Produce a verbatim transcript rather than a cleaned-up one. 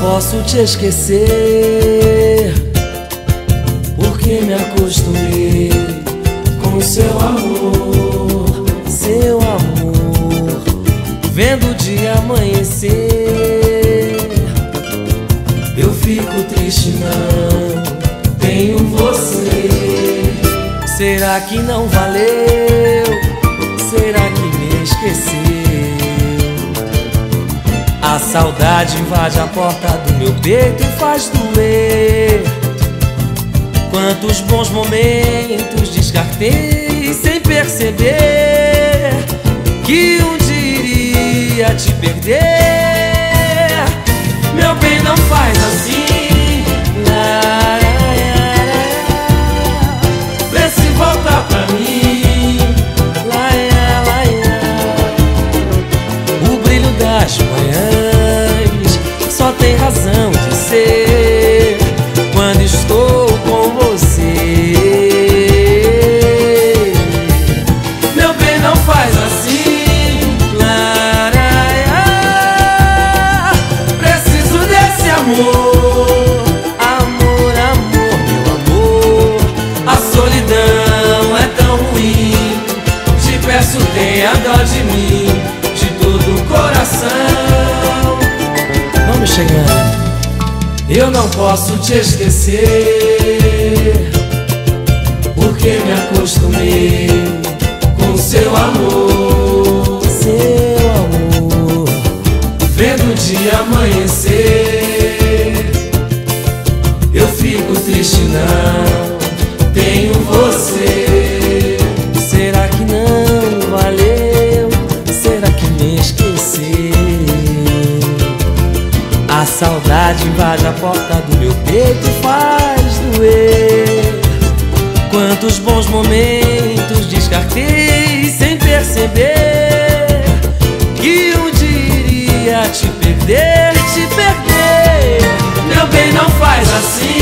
posso te esquecer, porque me acostumei com o seu amor, seu amor. Vendo o dia amanhecer, eu fico triste, não tenho você. Será que não valeu? Será que me esqueceu? A saudade invade a porta do meu peito e faz doer. Quantos bons momentos descartei sem perceber que um dia iria te perder. Meu bem, não faz assim, lá, vê se volta pra mim, lá, lá, lá. O brilho das manhãs só tem razão de ser quando estou com você. Meu bem, não faz assim, laraiá. Preciso desse amor, amor, amor, meu amor. A solidão é tão ruim, te peço, tenha dó de mim, de todo o coração. Vamos chegando. Eu não posso te esquecer, porque me acostumei com seu amor, seu amor. Vendo o dia amanhecer, eu fico triste, não tenho você. Será que não valeu? Será que me esqueceu? A saudade invade a porta do meu peito e faz doer. Quantos bons momentos descartei sem perceber que um dia iria te perder, te perder. Meu bem, não faz assim,